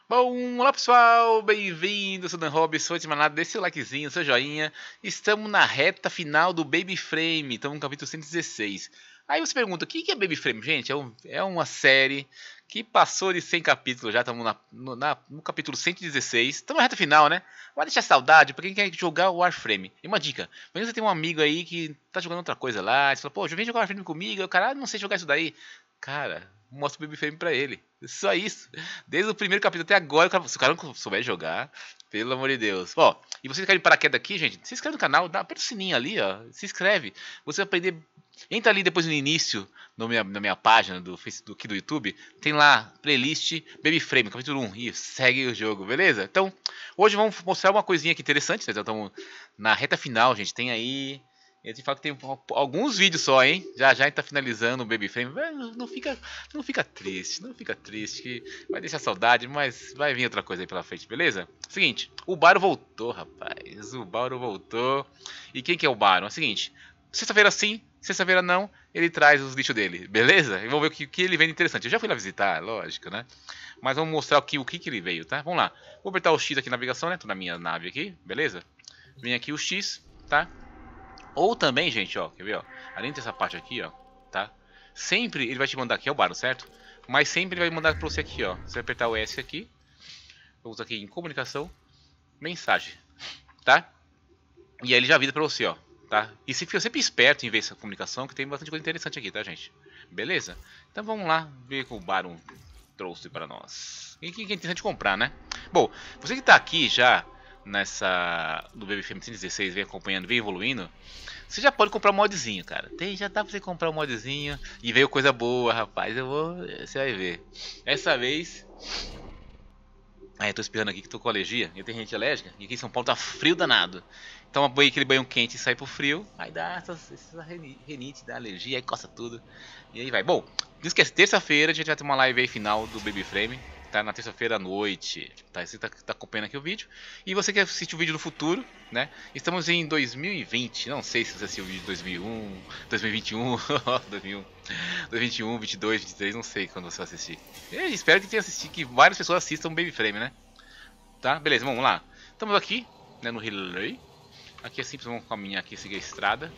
Bom, olá pessoal, bem-vindos, eu sou Dan Robson, de manada, desse likezinho, seu joinha. Estamos na reta final do Baby Frame, estamos no capítulo 116. Aí você pergunta, o que é Baby Frame? Gente, é uma série que passou de 100 capítulos, já estamos no capítulo 116. Estamos na reta final, né? Vai deixar saudade pra quem quer jogar o Warframe. E uma dica, mas você tem um amigo aí que tá jogando outra coisa lá, você fala, pô, vem jogar Warframe comigo, o cara, não sei jogar isso daí. Cara, mostra o Baby Frame pra ele. Só isso. Desde o primeiro capítulo até agora, se o cara não souber jogar, pelo amor de Deus. Ó, e vocês querem paraquedas aqui, gente? Se inscreve no canal, aperta o sininho ali, ó. Se inscreve. Você vai aprender. Entra ali depois no início, na minha página do Facebook, aqui do YouTube. Tem lá, playlist Baby Frame, capítulo 1. E segue o jogo, beleza? Então, hoje vamos mostrar uma coisinha aqui interessante. Né? Estamos na reta final, gente. Tem aí. Eu te falo que tem alguns vídeos só, hein? Já a gente tá finalizando o Baby Frame. Não fica triste, não fica triste. Que vai deixar saudade, mas vai vir outra coisa aí pela frente, beleza? Seguinte, o Baron voltou, rapaz. O Baron voltou. E quem que é o Baron? É o seguinte, sexta-feira sim, sexta-feira não, ele traz os lixos dele, beleza? E vamos ver o que ele vem de interessante. Eu já fui lá visitar, lógico, né? Mas vamos mostrar o que ele veio, tá? Vamos lá. Vou apertar o X aqui na navegação, né? Tô na minha nave aqui, beleza? Vem aqui o X, tá? Ou também, gente, ó, quer ver, ó? Além dessa parte aqui, ó, tá? Sempre ele vai te mandar aqui, é o Baron, certo? Mas sempre ele vai mandar pra você aqui, ó. Você vai apertar o S aqui. Vamos aqui em comunicação, mensagem, tá? E aí ele já avisa pra você, ó, tá? E se fica sempre esperto em ver essa comunicação, que tem bastante coisa interessante aqui, tá, gente? Beleza? Então vamos lá ver o que o Baron trouxe para nós. E que é interessante comprar, né? Bom, você que tá aqui já do Baby Frame 116, vem acompanhando, vem evoluindo, você já pode comprar um modzinho, cara. Já dá pra você comprar um modzinho e veio coisa boa, rapaz. Você vai ver. Essa vez. Eu tô espirrando aqui que tô com alergia. E tem gente alérgica. E aqui em São Paulo tá frio danado. Então aquele banho quente e sai pro frio. Aí dá essa renite, dá alergia, aí coça tudo. E aí vai. Bom, não esquece, terça-feira a gente vai ter uma live aí final do Baby Frame. Tá na terça-feira à noite, tá? Você tá acompanhando aqui o vídeo. E você que assiste o vídeo no futuro, né? Estamos em 2020, não sei se você assistiu o vídeo de 2001, 2021, 2001, 2021, 22, 23, não sei quando você vai assistir. Eu espero que tenha assistido, que várias pessoas assistam o Baby Frame, né? Tá? Beleza, vamos lá. Estamos aqui, né, no relay. Aqui é simples, vamos caminhar aqui, seguir a estrada.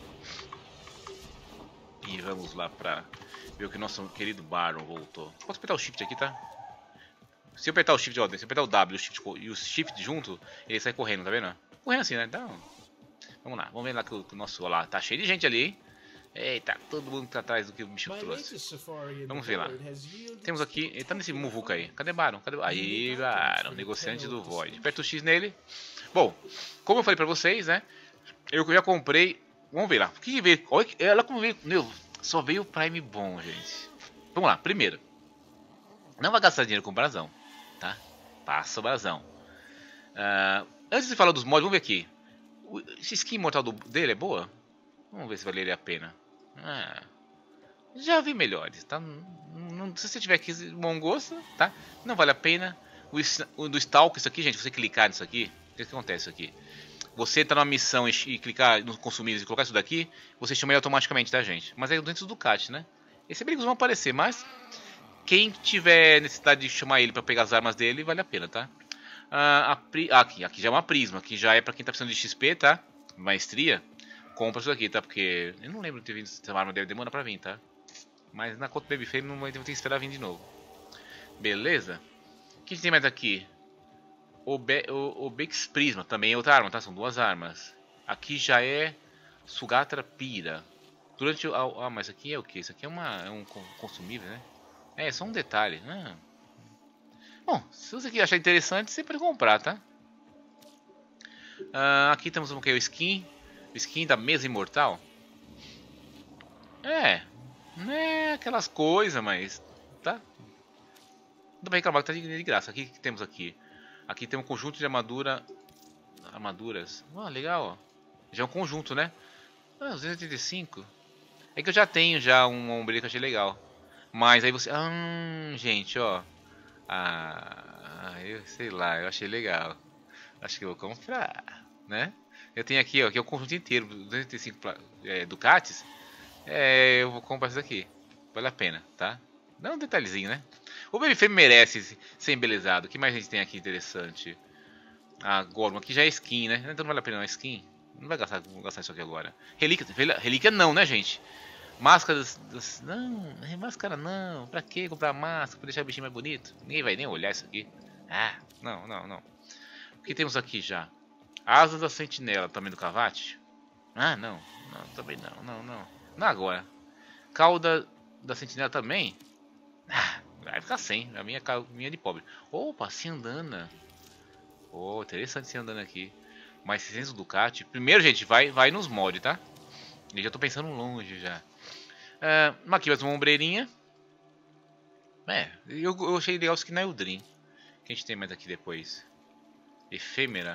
E vamos lá pra ver o que nosso querido Baron voltou. Posso apertar o shift aqui, tá? Se eu apertar o shift, ó, se eu apertar o W e o shift junto, ele sai correndo, tá vendo? Correndo assim, né? Então, vamos lá, vamos ver lá que o nosso, ó lá, tá cheio de gente ali, hein? Eita, todo mundo tá atrás do que o bicho trouxe. Vamos ver lá. Temos aqui, ele tá nesse muvuca aí. Cadê Baron? Aí, Baron, negociante do Void. Aperta o X nele. Bom, como eu falei pra vocês, né? Eu já comprei. Vamos ver lá. O que veio? Olha como veio. Meu, só veio o Prime bom, gente. Vamos lá, primeiro. Não vai gastar dinheiro com brasão, tá? Passa o brasão. Antes de falar dos mods, vamos ver aqui. Essa skin imortal dele é boa? Vamos ver se valeria a pena. Já vi melhores, tá? Se você tiver aqui bom gosto, tá? Não vale a pena. O do Stalk, isso aqui, gente, você clicar nisso aqui, o que acontece aqui? Você entra numa missão e clicar no consumíveis e colocar isso daqui, você chama ele automaticamente, tá, gente? Mas é dentro do Ducati, né? Esses perigos vão aparecer, mas quem tiver necessidade de chamar ele pra pegar as armas dele, vale a pena, tá? Aqui já é uma prisma, que já é pra quem tá precisando de XP, tá? Maestria. Compra isso aqui, tá? Porque eu não lembro de ter vindo essa arma dele, demora pra vir, tá? Mas na conta do Baby Frame não vai ter que esperar vir de novo. Beleza? O que tem mais aqui? O Bex Prisma também é outra arma, tá? São duas armas. Aqui já é Sugatra Pira. Mas aqui é o que? Isso aqui é um consumível, né? É só um detalhe. Bom, se você achar interessante, você pode comprar, tá? Aqui temos o que? O skin da mesa imortal. Não é aquelas coisas, mas tá. Não dá pra reclamar que tá de graça. Aqui que temos aqui. Aqui tem um conjunto de armaduras. Legal, ó. Já é um conjunto, né? 285. É que eu já tenho já um ombreiro que eu achei legal. Mas aí você... gente, ó. Eu sei lá, eu achei legal. Acho que eu vou comprar, né? Eu tenho aqui, ó, que é o conjunto inteiro, 285 Ducatis. Eu vou comprar isso aqui. Vale a pena, tá? Dá um detalhezinho, né? O Baby Frame merece ser embelezado. O que mais a gente tem aqui interessante? Ah, Gorgon. Aqui já é skin, né? Então não vale a pena uma skin. Não vai gastar, vou gastar isso aqui agora. Relíquia. Relíquia não, né, gente? Máscaras. Não, máscara não. Pra que comprar máscara? Pra deixar o bichinho mais bonito? Ninguém vai nem olhar isso aqui. Ah, não, não, não. O que temos aqui já? Asas da sentinela, também do Cavate? Ah, não. Não, também não, não, não. Não agora. Cauda da sentinela também? Ah, vai ficar sem. A minha de pobre. Opa, Ciandana. Oh, interessante Ciandana aqui. Mais 600 Ducati. Primeiro, gente, vai nos mods, tá? Eu já tô pensando longe já. Aqui mais uma ombreirinha. Eu achei legal isso aqui na Eldrin. O que a gente tem mais aqui depois? Efêmera.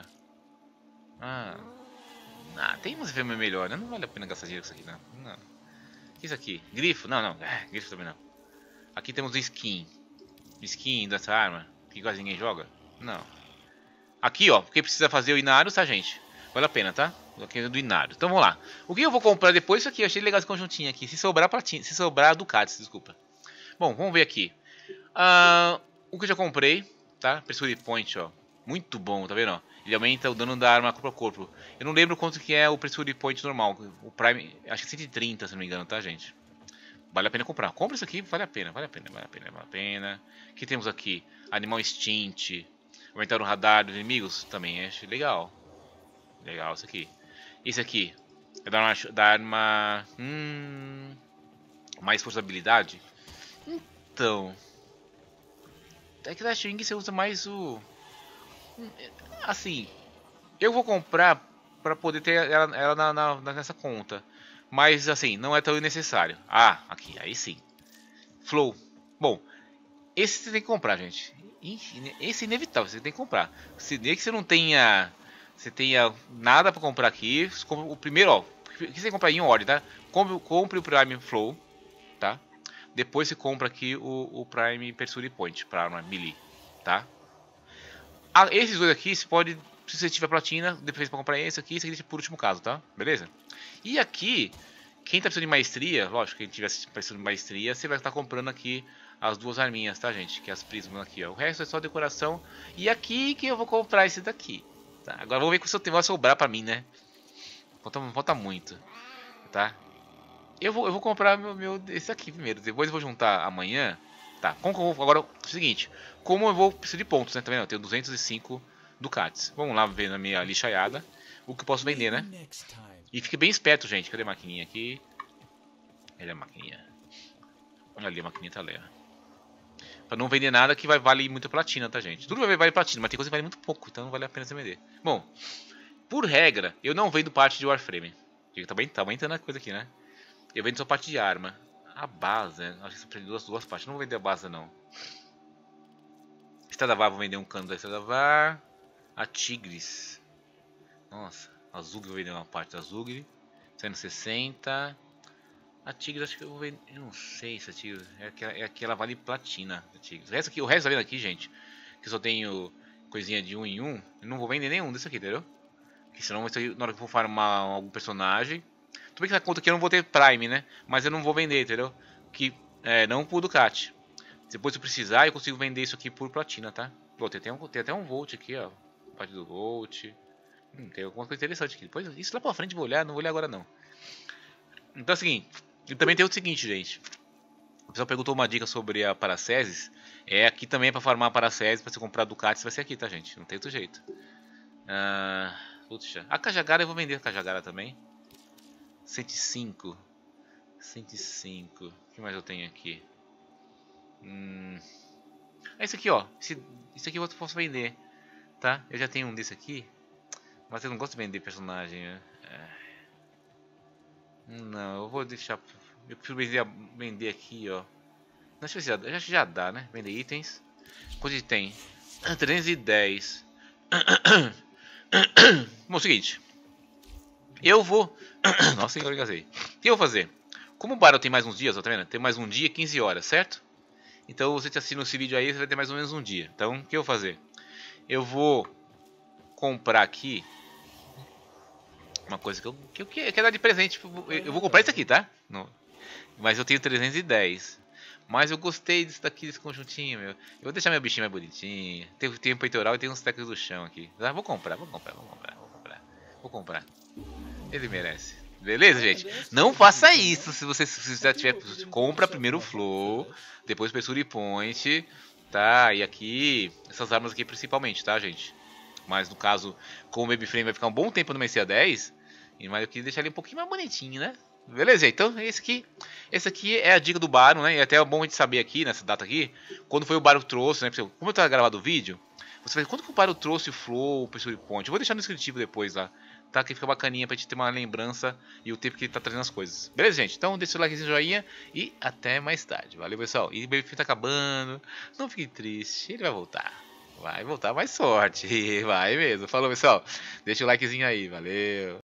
Tem umas efêmeras melhor, né? Não vale a pena gastar dinheiro com isso aqui, não. Não. O que é isso aqui? Grifo? Não, não. Grifo também não. Aqui temos skin. Skin dessa arma. Que quase ninguém joga. Não. Aqui, ó. Quem precisa fazer o Inário, tá, gente? Vale a pena, tá? Aqui é do Inário. Então vamos lá. O que eu vou comprar depois? Isso aqui. Eu achei legal esse conjuntinho aqui. Se sobrar platina. Se sobrar Ducatis, desculpa. Bom, vamos ver aqui. O que eu já comprei, tá? Pursuit Point, ó. Muito bom, tá vendo? Ó? Ele aumenta o dano da arma corpo a corpo. Eu não lembro quanto que é o Pursuit Point normal. O Prime, acho que 130, se não me engano, tá, gente? Vale a pena comprar. Compra isso aqui, vale a pena, vale a pena, vale a pena, vale a pena. O que temos aqui? Animal Extint. Aumentar o radar dos inimigos também, acho legal. Legal isso aqui. Esse aqui é da arma mais forçabilidade. Então, é que da Xing você usa mais o... Assim, eu vou comprar pra poder ter ela nessa conta. Mas assim, não é tão necessário. Aqui, aí sim. Flow. Bom, esse você tem que comprar, gente. Esse é inevitável, você tem que comprar. Se nem que você não tenha... Você tenha nada pra comprar aqui. O primeiro, ó. O que você tem que comprar em ordem, tá? Compre o Prime Flow, tá? Depois você compra aqui o Prime Pursuit Point pra arma melee, tá? Esses dois aqui, você pode, se você tiver platina, depois pra comprar esse aqui deixa por último caso, tá? Beleza? E aqui, quem tá precisando de maestria, lógico, quem tiver precisando de maestria, você vai estar comprando aqui as duas arminhas, tá, gente? Que é as prismas aqui, ó. O resto é só decoração. E aqui que eu vou comprar esse daqui, tá? Agora vamos ver se vai sobrar pra mim, né? Falta muito, tá? Eu vou comprar esse aqui primeiro, depois eu vou juntar amanhã. Tá, agora é o seguinte, como eu vou precisar de pontos, né, tá vendo? Eu tenho 205 Ducatis. Vamos lá ver na minha lixaiada o que eu posso vender, né? E fique bem esperto, gente. Cadê a maquininha aqui? Cadê a maquininha? Olha ali, a maquininha tá ali, ó. Pra não vender nada que vale muita platina, tá, gente? Tudo vai valer platina, mas tem coisa que vale muito pouco, então não vale a pena você vender. Bom, por regra, eu não vendo parte de Warframe. Tá aumentando a coisa aqui, né? Eu vendo só parte de arma. A base, né? Acho que você precisa de duas partes. Não vou vender a base, não. Stradavar, vou vender um cano da Stradavar. A Tigris. Nossa, a Zug, vou vender uma parte da Zug. Saindo 60. A Tigris, acho que eu vou vender. Eu não sei se a Tigris. É que ela vale platina. A Tigris. O resto tá vendo aqui, gente? Que eu só tenho coisinha de 1 em 1. Eu não vou vender nenhum desse aqui, entendeu? Porque senão, na hora que eu for farmar algum personagem. Tudo bem que na conta aqui eu não vou ter Prime, né? Mas eu não vou vender, entendeu? Não por Ducati. Depois se eu precisar, eu consigo vender isso aqui por platina, tá? Pô, tem até um Volt aqui, ó. Parte do Volt. Tem alguma coisa interessante aqui. Depois, isso lá pra frente eu vou olhar, não vou olhar agora não. Então é o seguinte. E também tem o seguinte, gente. O pessoal perguntou uma dica sobre a Paracelsus. Aqui também é pra farmar a Paracelsus. Pra você comprar Ducati, vai ser aqui, tá, gente? Não tem outro jeito. Puxa. A Cajagara eu vou vender a Cajagara também. 105. 105. O que mais eu tenho aqui? Esse aqui, ó. Esse aqui eu posso vender, tá? Eu já tenho um desse aqui. Mas eu não gosto de vender personagem, né? Não, eu vou deixar. Eu prefiro vender aqui, ó. Não sei se já dá, né? Vender itens. Quanto tem? 310. Bom, é o seguinte. Eu vou... Nossa, eu engasguei. O que eu vou fazer? Como o Battle tem mais uns dias, ó, tá vendo? Tem mais um dia, 15 horas, certo? Então você te assina esse vídeo aí, você vai ter mais ou menos um dia. Então, o que eu vou fazer? Eu vou comprar aqui uma coisa que eu quero dar de presente. Eu vou comprar isso aqui, tá? Mas eu tenho 310. Mas eu gostei disso daqui, desse conjuntinho, meu. Eu vou deixar meu bichinho mais bonitinho. Tem um peitoral e tem uns tecos do chão aqui. Ah, vou comprar. Vou comprar. Ele merece. Beleza, gente? Não faça isso se você já tiver. Compra primeiro o Flow, depois o Pessuri Point, tá? E aqui, essas armas aqui principalmente, tá, gente? Mas no caso, como o Baby Frame vai ficar um bom tempo no MCA10, mas eu queria deixar ele um pouquinho mais bonitinho, né? Beleza, então esse aqui é a dica do Baron, né? E até é bom a gente saber aqui, nessa data aqui, quando foi o Baron trouxe, né? Como eu tava gravado o vídeo, você vai quando que o Baron trouxe o Flow, o Pessuri Point. Eu vou deixar no descritivo depois lá, tá? Que fica bacaninha pra gente ter uma lembrança e o tempo que ele tá trazendo as coisas. Beleza, gente? Então deixa o likezinho, joinha e até mais tarde. Valeu, pessoal. E o Baby Frame tá acabando, não fique triste, ele vai voltar. Vai voltar mais sorte, vai mesmo. Falou, pessoal. Deixa o likezinho aí, valeu.